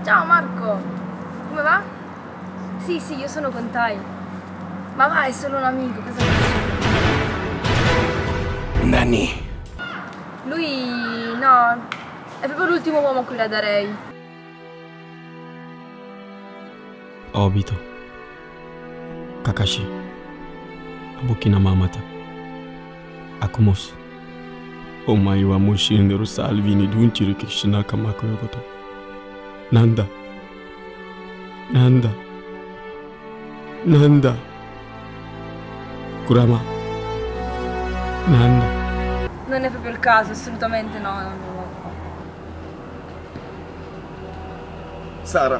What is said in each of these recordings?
Ciao Marco, come va? Sì, sì, io sono con Tai. Ma va, è solo un amico, cosa dici? Nanni. Lui, no, è proprio l'ultimo uomo a cui la darei. Obito. Kakashi. Abokina mamata. Akumos. Omayi wa mushinderu salvini dunchiri kishina kamako yokoto. Nanda. Kurama. Nanda. Non è proprio il caso, assolutamente no, no, no. Sara.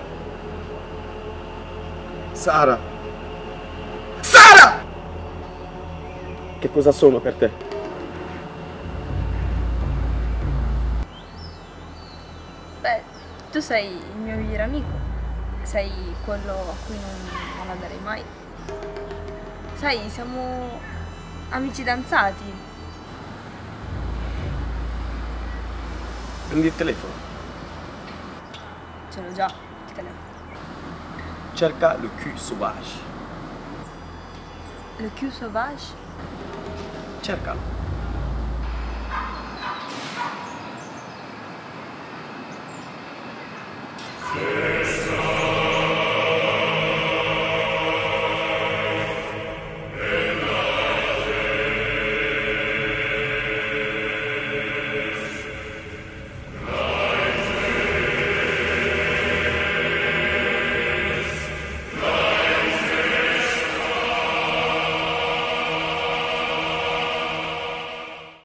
Che cosa sono per te? Beh, tu sei il mio migliore amico. Sei quello a cui non la darei mai. Sai, siamo amici danzati. Prendi il telefono. Ce l'ho già, il telefono. Cerca le cul sauvage. Le cul sauvage? Cercalo. Sei